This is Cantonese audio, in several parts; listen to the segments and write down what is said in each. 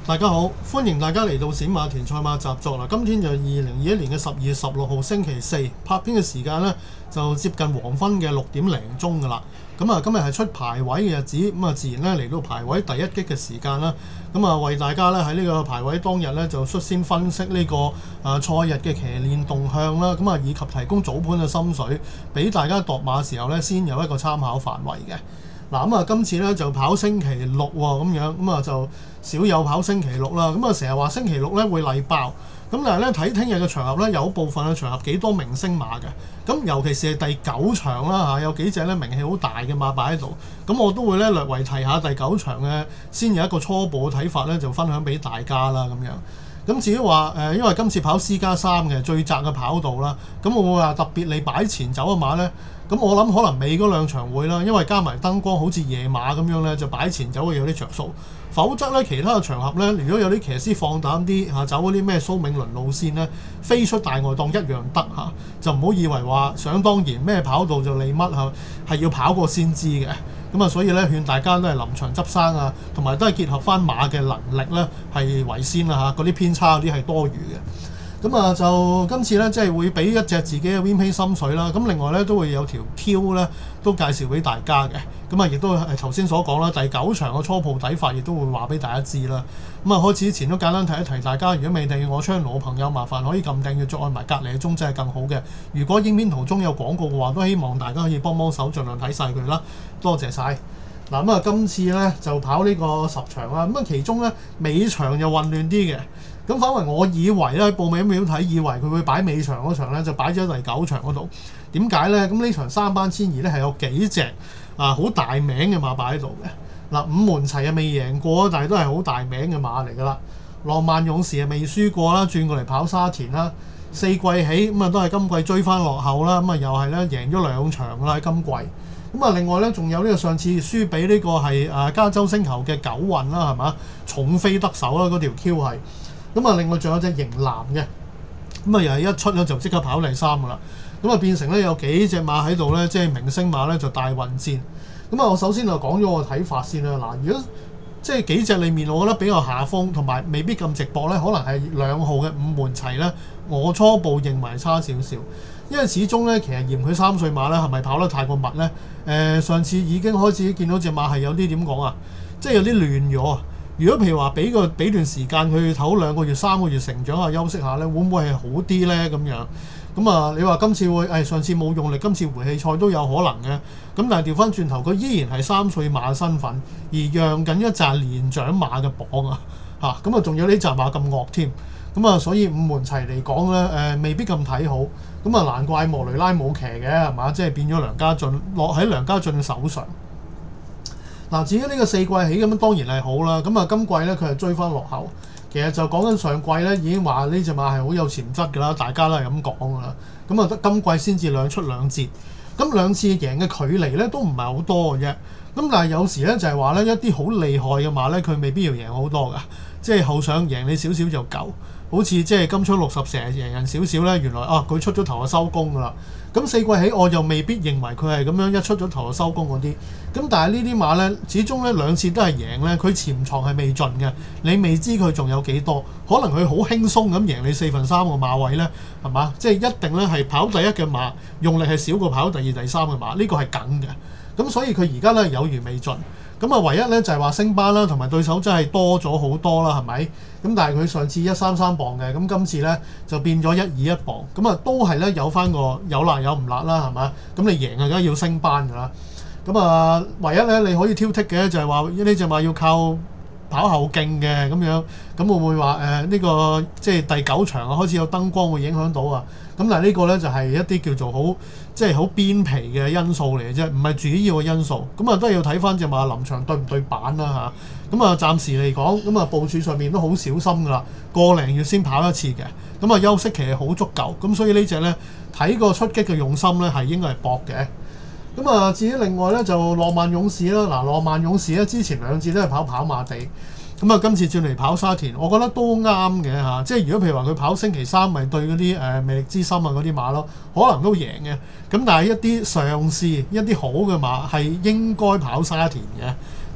大家好，歡迎大家嚟到閃馬田賽馬習作啦。今天就2021年嘅12月16號星期四，拍片嘅時間呢就接近黃昏嘅6點零鐘噶啦。咁啊，今日係出排位嘅日子，咁啊自然咧嚟到排位第一擊嘅時間啦。咁啊，為大家咧喺呢個排位當日咧就率先分析呢個賽日嘅騎練動向啦，咁啊以及提供早盤嘅心水，俾大家度馬時候咧先有一個參考範圍嘅。嗱咁啊，今次咧就跑星期六喎，咁樣咁啊就少有跑星期六啦。咁啊成日話星期六咧會例爆，咁但係咧睇聽日嘅場合咧有部分嘅場合幾多明星馬嘅，咁尤其是係第9場啦嚇，有幾隻咧名氣好大嘅馬擺喺度，咁我都會咧略為提下第9場嘅，先有一個初步嘅睇法咧，就分享俾大家啦咁樣。咁至於話因為今次跑 C+3 嘅最窄嘅跑道啦，咁我會話特別你擺前走嘅馬咧。咁我諗可能尾嗰兩場會啦，因為加埋燈光好似夜馬咁樣咧，就擺前走會有啲着數。否則咧，其他嘅場合咧，如果有啲騎師放膽啲嚇，走嗰啲咩蘇銘倫路線咧，飛出大外檔一樣得嚇，就唔好以為話想當然咩跑道就理乜嚇，係要跑過先知嘅。咁啊，所以咧勸大家都係臨場執生啊，同埋都係結合翻馬嘅能力咧係為先啦嚇，嗰啲偏差嗰啲係多餘嘅。咁啊，就今次咧，即係會俾一隻自己嘅 Win Pay 心水啦。咁另外咧，都會有條 Q 咧，都介紹俾大家嘅。咁啊，亦都係頭先所講啦，第9場嘅初步睇法，亦都會話俾大家知啦。咁啊，開始之前都簡單提一提大家，如果未訂閱我 channel 嘅朋友，麻煩可以撳訂閱，再按埋隔離嘅鐘仔係更好嘅。如果影片途中有廣告嘅話，都希望大家可以幫手，盡量睇晒佢啦。多謝晒。嗱咁啊，今次咧就跑呢個10場啦。咁啊，其中咧尾場又混亂啲嘅。咁反為我以為咧報名表睇，以為佢會擺尾場嗰場咧，就擺咗第9場嗰度。點解咧？咁呢場3班千二咧係有幾隻好大名嘅馬擺喺度嘅。嗱，五門齊未贏過，但係都係好大名嘅馬嚟㗎啦。浪漫勇士未輸過啦，轉過嚟跑沙田啦。4季起咁啊，都係今季追翻落後啦。咁啊，又係咧贏咗2場啦喺今季。咁啊，另外咧仲有呢個上次輸俾呢個係加州星球嘅9運啦，係嘛？重飛得手啦，嗰條 Q 係。咁啊，另外仲有隻型男嘅，咁啊又係一出咧就即刻跑第3噶啦。咁啊變成咧有幾隻馬喺度咧，即係明星馬咧就大混戰。咁啊，我首先就講咗我睇法先啦。嗱，如果即係幾隻裡面，我覺得比較下風同埋未必咁直播咧，可能係2號嘅五門齊咧。我初步認為差少少，因為始終咧其實嫌佢3歲馬咧係咪跑得太過密咧？上次已經開始見到隻馬係有啲點講啊，即係有啲亂咗啊。如果譬如話俾段時間佢唞2個月、3個月成長下休息下咧，會唔會係好啲咧？咁樣咁啊？你話今次會上次冇用力，今次回氣賽都有可能嘅。咁但係調翻轉頭，佢依然係3歲馬嘅身份，而讓緊一紮年長馬嘅榜啊嚇。咁啊，仲有呢紮馬咁惡添。咁啊，所以五門齊嚟講咧，未必咁睇好。咁啊，難怪莫雷拉冇騎嘅係嘛？即係變咗梁家俊落喺梁家俊嘅手上。嗱，至於呢個4季起咁樣當然係好啦。咁啊，今季咧佢係追翻落後。其實就講緊上季咧已經話呢隻馬係好有潛質㗎啦，大家都係咁講㗎啦。咁啊，得今季先至兩出兩捷，咁2次贏嘅距離咧都唔係好多嘅啫。咁但係有時咧就係話咧一啲好厲害嘅馬咧，佢未必要贏好多㗎，即係後上贏你少少就夠。好似即係金槍60成日贏人少少咧，原來佢出咗頭就收工㗎啦。咁4季起我又未必認為佢係咁樣一出咗頭就收工嗰啲。咁但係呢啲馬咧，始終咧2次都係贏咧，佢潛藏係未盡嘅，你未知佢仲有幾多，可能佢好輕鬆咁贏你4分3個馬位咧，係嘛？即係一定咧係跑第一嘅馬用力係少過跑第2、第3嘅馬，呢個係梗嘅。咁所以佢而家咧有餘未盡。咁啊，唯一咧就係話升班啦，同埋對手真係多咗好多啦，係咪？咁但係佢上次133磅嘅，咁今次咧就變咗121磅，咁啊都係咧有翻個有辣有唔辣啦，係嘛？咁你贏啊，梗係要升班㗎啦。咁啊，唯一咧你可以挑剔嘅就係話呢隻馬要靠跑後勁嘅咁樣，咁會唔會話呢個即係第9場啊開始有燈光會影響到啊？咁但係呢個咧就係一啲叫做好即係好邊皮嘅因素嚟嘅啫，唔係主要嘅因素。咁啊都係要睇翻隻馬臨場對唔對版啦嚇。咁啊暫時嚟講，咁啊部署上面都好小心㗎啦，個零月先跑一次嘅。咁啊休息期係好足夠，咁所以呢隻咧睇個出擊嘅用心咧係應該係搏嘅。咁啊，至於另外咧就浪漫勇士啦，嗱浪漫勇士咧之前2次都係跑馬地，咁啊今次轉嚟跑沙田，我覺得都啱嘅嚇。即係如果譬如話佢跑星期3，咪對嗰啲魅力之心啊嗰啲馬咯，可能都贏嘅。咁但係一啲上市一啲好嘅馬係應該跑沙田嘅。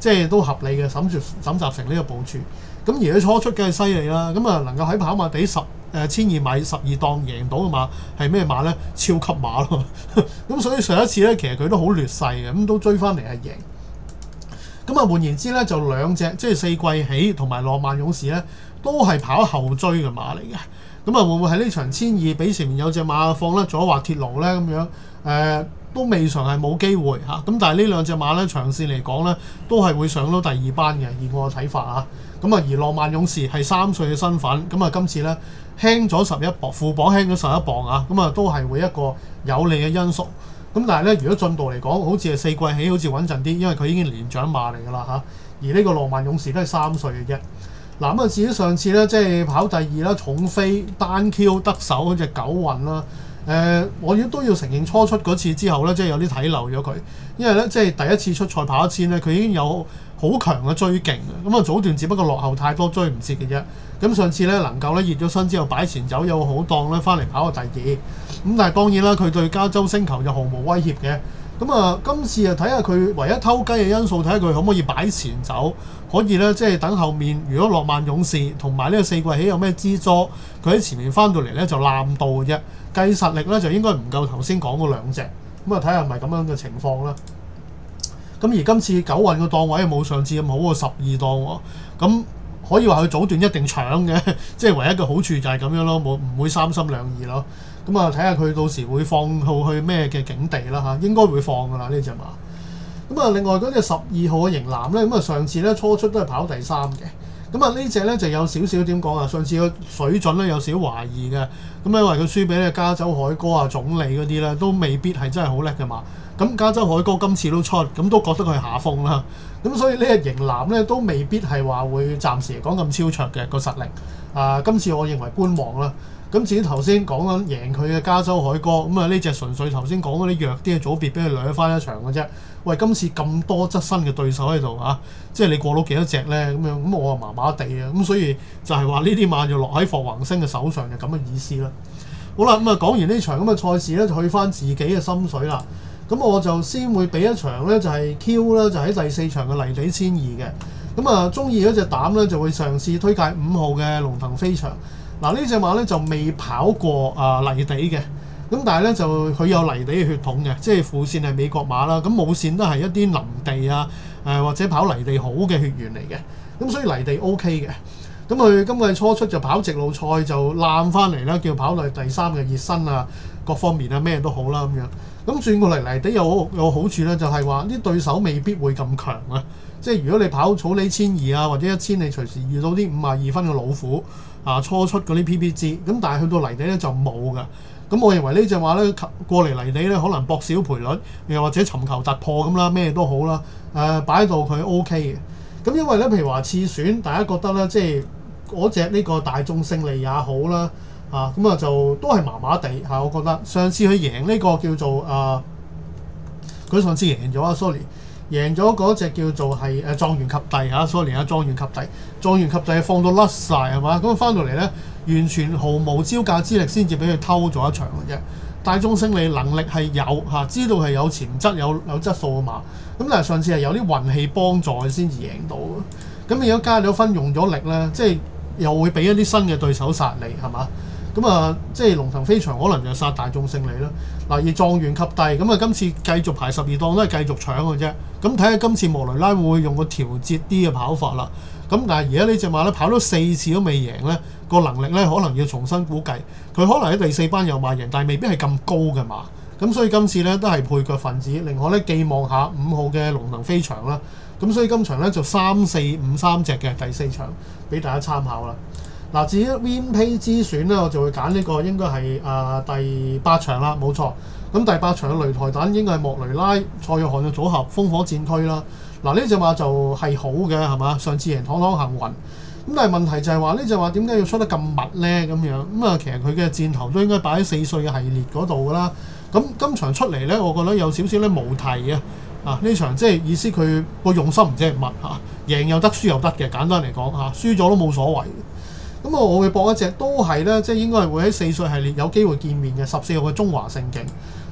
即係都合理嘅。沈集成呢個部署，咁而佢初出梗係犀利啦。咁啊能夠喺跑馬地1200米12檔贏到嘅馬係咩馬咧？超級馬咯。咁所以上一次咧其實佢都好劣勢嘅，咁都追翻嚟係贏。咁啊換言之咧，就兩隻即係四季起同埋浪漫勇士咧，都係跑後追嘅馬嚟嘅。咁啊會唔會喺呢場1200俾前面有隻馬放甩咗滑鐵盧咧咁樣？都未嘗係冇機會嚇。咁但係呢兩隻馬咧長線嚟講咧，都係會上到第2班嘅，以我嘅睇法啊。咁啊而浪漫勇士係3歲嘅身份，咁啊今次咧輕咗11磅，副榜輕咗11磅啊。咁啊都係會一個有利嘅因素。咁但係咧，如果進度嚟講，好似係4季起，好似穩陣啲，因為佢已經年長馬嚟㗎啦嚇。而呢個浪漫勇士都係3歲嘅啫。嗱咁啊，至於上次咧，即係跑第2啦，重飛單 Q 得手嗰隻九運啦。我都要承認初出嗰次之後咧，即係有啲睇漏咗佢，因為咧即係第一次出賽跑1000咧，佢已經有好強嘅追勁嘅。咁啊早段只不過落後太多追唔切嘅啫。咁上次咧能夠咧熱咗身之後擺前走有好檔咧，翻嚟跑個第2。咁但係當然啦，佢對加州星球就毫無威脅嘅。咁啊今次啊睇下佢唯一偷雞嘅因素，睇下佢可唔可以擺前走，可以咧即係等後面如果浪漫勇士同埋呢個4季起有咩支助，佢喺前面翻到嚟咧就攬到嘅啫。計實力咧就應該唔夠頭先講嗰兩隻。咁啊睇下係咪咁樣嘅情況啦。咁而今次九運嘅檔位冇上次咁好喎，12檔喎。咁可以話佢早段一定搶嘅，即係唯一嘅好處就係咁樣咯，唔會三心兩意咯。咁啊睇下佢到時會放號去咩嘅境地啦嚇，應該會放㗎啦呢隻馬。咁啊另外嗰隻12號嘅型男咧，咁啊上次咧初出都係跑第3嘅。咁啊呢隻咧就有少少點講啊，上次個水準咧有少少懷疑嘅。咁因為佢輸俾咧加州海哥啊、總理嗰啲咧，都未必係真係好叻嘅馬。咁加州海哥今次都出，咁都覺得佢係下風啦。咁所以呢隻型男咧都未必係話會暫時嚟講咁超卓嘅個實力。今次我認為觀望啦。咁至於頭先講緊贏佢嘅加州海哥，咁啊呢隻純粹頭先講嗰啲弱啲嘅組別，俾佢掠翻一場嘅啫。喂，今次咁多側身嘅對手喺度嚇，即係你過到幾多隻咧？咁樣咁我啊麻麻地啊，咁所以就係話呢啲馬就落喺霍宏星嘅手上，就咁嘅意思啦。好啦，咁啊講完呢場咁嘅賽事咧，就去翻自己嘅心水啦。咁我就先會俾一場咧，就係 Q 啦，就喺第4場嘅泥地1200嘅。咁啊，中意嗰隻膽咧，就會嘗試推介5號嘅龍騰飛翔。嗱呢隻馬咧就未跑過泥地嘅，咁但係咧就佢有泥地嘅血統嘅，即係副線係美國馬啦，咁母線都係一啲林地啊，或者跑泥地好嘅血緣嚟嘅，咁所以泥地 OK 嘅。咁佢今季初出就跑直路賽就攬翻嚟啦，叫跑到第3嘅熱身啊，各方面啊咩都好啦咁樣。咁轉過嚟泥地有好處咧，就係話啲對手未必會咁強啊。即係如果你跑草地1200啊或者1000，你隨時遇到啲52分嘅老虎初出嗰啲 PPG， 咁但係去到泥地咧就冇㗎。咁我認為呢隻馬咧過嚟泥地咧可能搏小賠率，又或者尋求突破咁啦，咩都好啦。擺到佢 OK 嘅。咁因為咧譬如話次選，大家覺得咧即係嗰隻呢個大眾勝利也好啦，咁啊就都係麻麻地我覺得上次佢贏呢個叫做佢上次贏咗sorry。贏咗嗰隻叫做係狀元及第sorry狀元及第，狀元及第放到甩晒係嘛？咁翻到嚟咧，完全毫無招架之力，先至俾佢偷咗一場嘅啫。大眾勝利能力係有知道係有潛質有質素嘅馬，咁但係上次係有啲運氣幫助先至贏到嘅。咁如果加咗分用咗力咧，即係又會俾一啲新嘅對手殺你係嘛？咁啊，即係龍騰飛翔可能就殺大眾勝利啦。嗱，而狀元及第咁啊，今次繼續排12檔都係繼續搶嘅啫。咁睇下今次莫雷拉會唔會用個調節啲嘅跑法啦。咁但係而家呢隻馬咧跑咗4次都未贏咧，個能力咧可能要重新估計。佢可能喺第4班有馬贏，但係未必係咁高嘅馬。咁所以今次咧都係配腳分子。另外咧寄望下5號嘅龍騰飛翔啦。咁所以今場咧就3、4、5三隻嘅第4場俾大家參考啦。嗱，至於 WinPay 之選咧，我就會揀呢個應該係第8場啦，冇錯。咁第8場嘅擂台蛋應該係莫雷拉、蔡約翰嘅組合，烽火戰區啦。嗱，呢隻馬就係好嘅，係嘛？上次贏堂堂幸運。咁但係問題就係話呢隻馬點解要出得咁密咧？咁樣咁啊，其實佢嘅箭頭都應該擺喺4歲嘅系列嗰度㗎啦。咁今場出嚟咧，我覺得有少少咧無題嘅。呢場即係意思佢個用心唔知係乜贏又得，輸又得嘅。簡單嚟講輸咗都冇所謂。咁我會搏一隻都係咧，即係應該係會喺4歲系列有機會見面嘅14號嘅中華勝勁。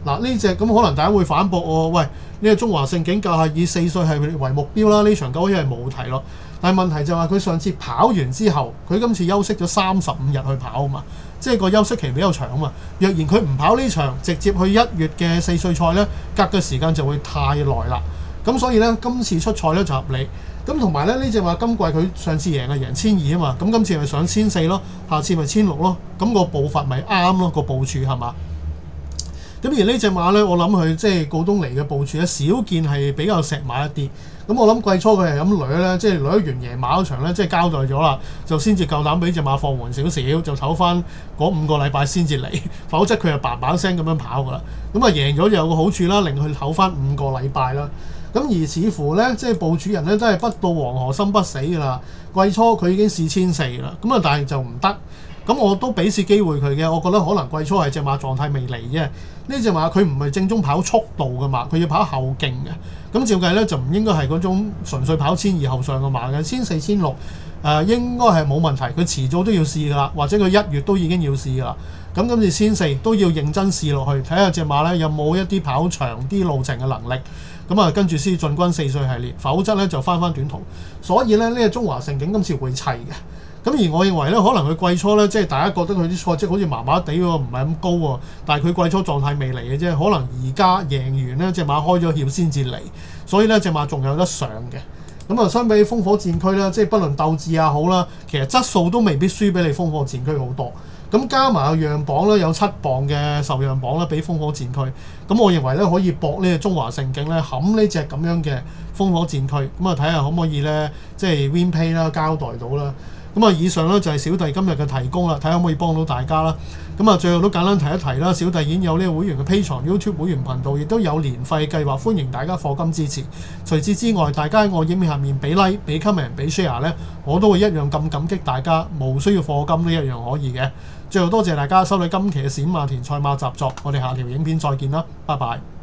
嗱呢隻咁可能大家會反駁我，喂呢個中華盛景架係以4歲係為目標啦，呢場9-1係冇題咯。但係問題就係佢上次跑完之後，佢今次休息咗35日去跑啊嘛，即係個休息期比較長啊嘛。若然佢唔跑呢場，直接去1月嘅4歲賽呢，隔嘅時間就會太耐啦。咁所以呢，今次出賽呢就合理。咁同埋咧呢隻話今季佢上次贏係贏1200啊嘛，咁今次咪上1400咯，下次咪1600咯，咁個步伐咪啱咯，個部署係嘛？咁而呢隻馬咧，我諗佢即係告東尼嘅部署咧，少見係比較石馬一啲。咁我諗季初佢係咁掠咧，即係掠完贏馬嗰場咧，即係交代咗啦，就先至夠膽俾隻馬放緩少少，就唞翻嗰5個禮拜先至嚟，否則佢就叭叭聲咁樣跑㗎啦。咁啊贏咗就有個好處啦，令佢唞翻5個禮拜啦。咁而似乎咧，即係部署人咧都係不到黃河心不死㗎啦。季初佢已經試1400啦，咁啊但係就唔得。咁我都俾次機會佢嘅，我覺得可能季初係隻馬狀態未嚟啫。呢隻馬佢唔係正宗跑速度嘅馬，佢要跑後勁嘅。咁照計咧就唔應該係嗰種純粹跑1200後上嘅馬嘅，1400、1600應該係冇問題。佢遲早都要試㗎啦，或者佢1月都已經要試㗎啦。咁今次1400都要認真試落去，睇下隻馬咧有冇一啲跑長啲路程嘅能力。咁啊跟住先進軍4歲系列，否則咧就翻短途。所以咧呢個中華盛景今次會砌嘅。咁而我認為咧，可能佢季初咧，即係大家覺得佢啲賽績好似麻麻地喎，唔係咁高喎。但係佢季初狀態未嚟嘅啫，可能而家贏完咧，隻馬開咗竅先至嚟，所以咧隻馬仲有得上嘅。咁啊，相比烽火戰區啦，即係不論鬥志也好啦，其實質素都未必輸俾你烽火戰區好多。咁加埋個讓磅咧，有7磅嘅受讓磅啦，比烽火戰區。咁我認為咧可以搏呢個中華盛景咧，冚呢隻咁樣嘅烽火戰區。咁啊睇下可唔可以咧，即係 win pay 啦，交代到啦。咁啊，以上咧就係小弟今日嘅提供啦，睇下可唔可以幫到大家啦。咁啊，最後都簡單提一提啦，小弟已經有呢個會員嘅 Patreon YouTube 會員頻道，亦都有年費計劃，歡迎大家課金支持。除此之外，大家喺我影片下面俾 like、俾 comment、俾 share 咧，我都會一樣咁感激大家，無需要課金都一樣可以嘅。最後多謝大家收睇今期嘅閃馬田賽馬習作，我哋下條影片再見啦，拜拜。